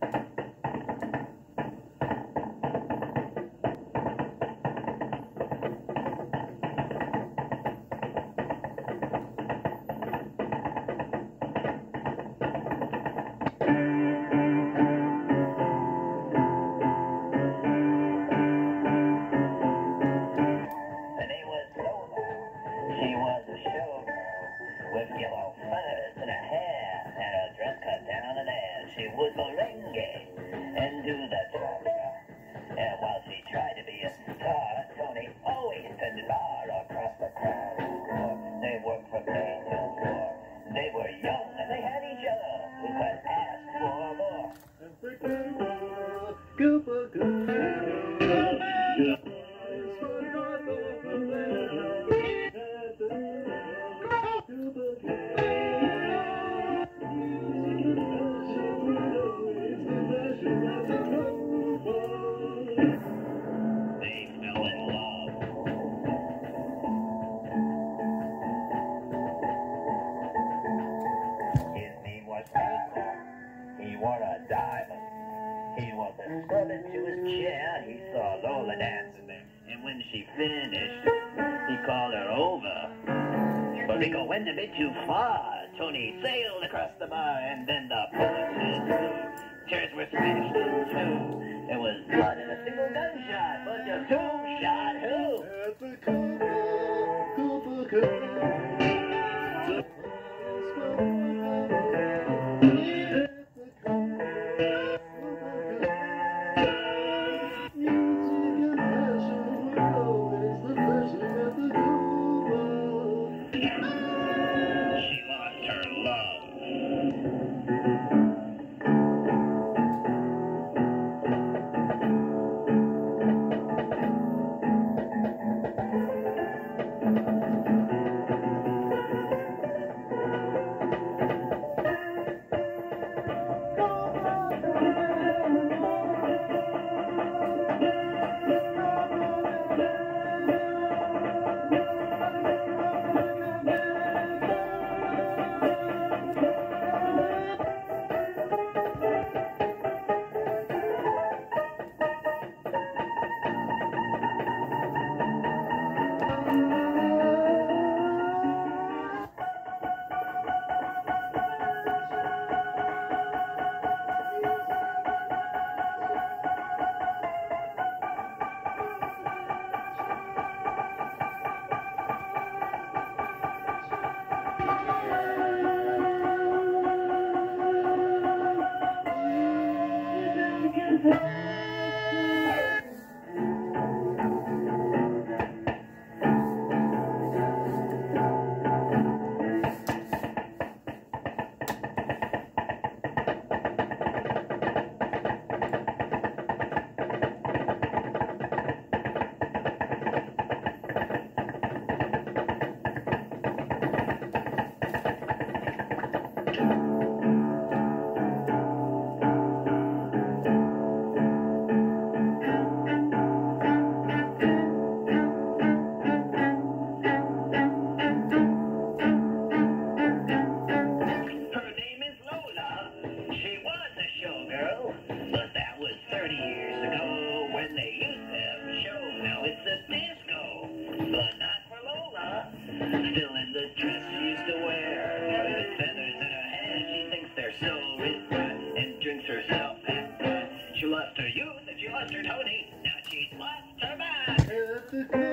She was a showgirl with yellow feathers in her hair and her dress cut down in air. She would merengue and do the cha-cha. And while she tried to be a star, Tony always tended bar across the crowd. They worked from 8 till 4. They were young and they had each other who could ask for more. He wore a diamond. He was a scrub into his chair. He saw Lola dancing there. And when she finished, he called her over. But Rico went a bit too far. Tony sailed across the bar, and then the bullets flew. Chairs were smashed in two. There was blood in a single gunshot, but the two shot who? At the Cooper. Still in the dress she used to wear, with the feathers in her hair, she thinks they're so rich and drinks herself half. She lost her youth and she lost her Tony. Now she's lost her mind.